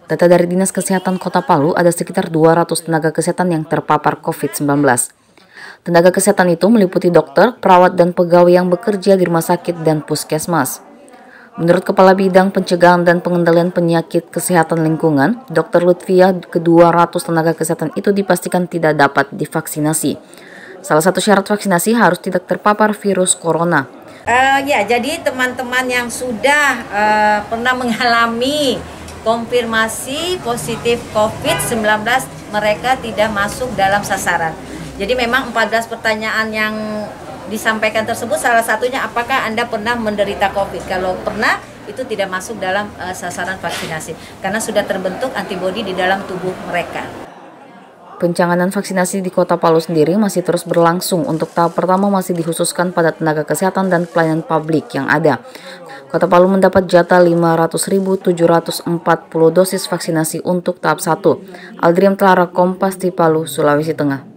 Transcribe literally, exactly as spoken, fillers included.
Data dari Dinas Kesehatan Kota Palu, ada sekitar dua ratus tenaga kesehatan yang terpapar covid sembilan belas. Tenaga kesehatan itu meliputi dokter, perawat, dan pegawai yang bekerja di rumah sakit dan puskesmas. Menurut Kepala Bidang Pencegahan dan Pengendalian Penyakit Kesehatan Lingkungan, dokter Lutfia, kedua ratus tenaga kesehatan itu dipastikan tidak dapat divaksinasi. Salah satu syarat vaksinasi harus tidak terpapar virus corona. Uh, ya, jadi teman-teman yang sudah uh, pernah mengalami konfirmasi positif covid sembilan belas, mereka tidak masuk dalam sasaran. Jadi memang empat belas pertanyaan yang disampaikan tersebut, salah satunya apakah Anda pernah menderita COVID. Kalau pernah, itu tidak masuk dalam uh, sasaran vaksinasi karena sudah terbentuk antibodi di dalam tubuh mereka. Pencanganan vaksinasi di Kota Palu sendiri masih terus berlangsung. Untuk tahap pertama masih dikhususkan pada tenaga kesehatan dan pelayanan publik yang ada. Kota Palu mendapat jatah lima ratus ribu tujuh ratus empat puluh dosis vaksinasi untuk tahap satu. Aldriam Telara, Kompas, di Palu, Sulawesi Tengah.